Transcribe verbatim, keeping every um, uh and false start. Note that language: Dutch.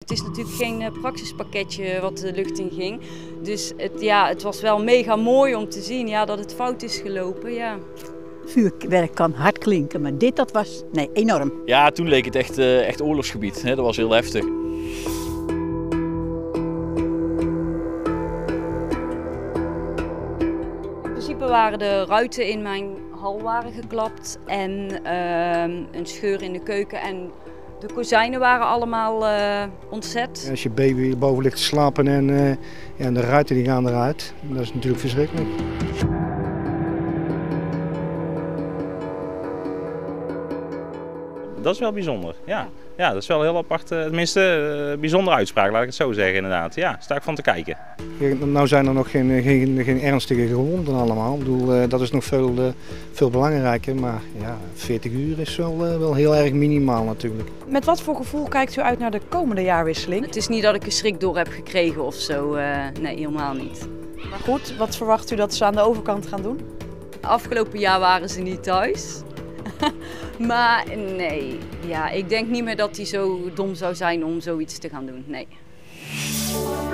Het is natuurlijk geen uh, praxispakketje wat de lucht in ging. Dus het, ja, het was wel mega mooi om te zien ja, dat het fout is gelopen. Ja. Vuurwerk kan hard klinken, maar dit dat was nee, enorm. Ja, toen leek het echt, uh, echt oorlogsgebied. Hè? Dat was heel heftig. In principe waren de ruiten in mijn hal waren geklapt en uh, een scheur in de keuken. En de kozijnen waren allemaal uh, ontzet. Als je baby boven ligt te slapen en, uh, en de ruiten die gaan eruit, dat is natuurlijk verschrikkelijk. Dat is wel bijzonder, ja. Ja, dat is wel heel apart, tenminste uh, bijzondere uitspraak, laat ik het zo zeggen inderdaad. Ja, sta ik van te kijken. Nou zijn er nog geen, geen, geen ernstige gewonden allemaal. Ik bedoel, uh, dat is nog veel, uh, veel belangrijker, maar ja, veertig uur is wel, uh, wel heel erg minimaal natuurlijk. Met wat voor gevoel kijkt u uit naar de komende jaarwisseling? Het is niet dat ik een schrik door heb gekregen of zo, uh, nee helemaal niet. Maar goed, wat verwacht u dat ze aan de overkant gaan doen? Afgelopen jaar waren ze niet thuis. Maar nee, ja, ik denk niet meer dat hij zo dom zou zijn om zoiets te gaan doen, nee.